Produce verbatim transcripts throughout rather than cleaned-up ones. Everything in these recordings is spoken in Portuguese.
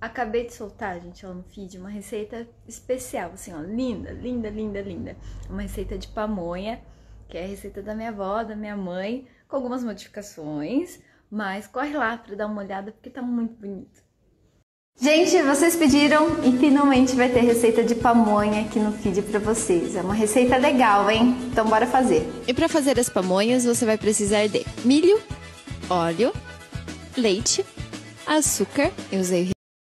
Acabei de soltar, gente, ó, no feed, uma receita especial, assim, ó, linda, linda, linda, linda. Uma receita de pamonha, que é a receita da minha avó, da minha mãe, com algumas modificações, mas corre lá pra dar uma olhada, porque tá muito bonito. Gente, vocês pediram e finalmente vai ter receita de pamonha aqui no feed pra vocês. É uma receita legal, hein? Então bora fazer. E para fazer as pamonhas, você vai precisar de milho, óleo, leite, açúcar. Eu usei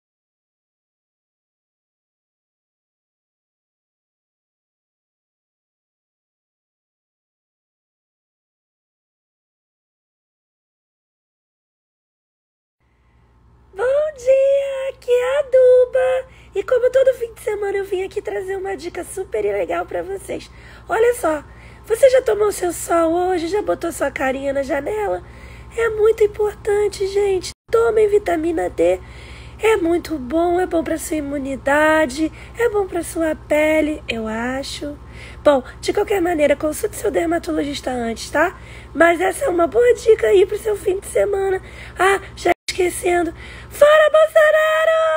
Bom dia, aqui é a Duba. E como todo fim de semana eu vim aqui trazer uma dica super legal pra vocês. Olha só, você já tomou seu sol hoje? Já botou sua carinha na janela? É muito importante, gente. Tomem vitamina D. É muito bom, é bom pra sua imunidade, é bom pra sua pele, eu acho. Bom, de qualquer maneira, consulte seu dermatologista antes, tá? Mas essa é uma boa dica aí pro seu fim de semana. Ah, já esquecendo. Fora Bolsonaro!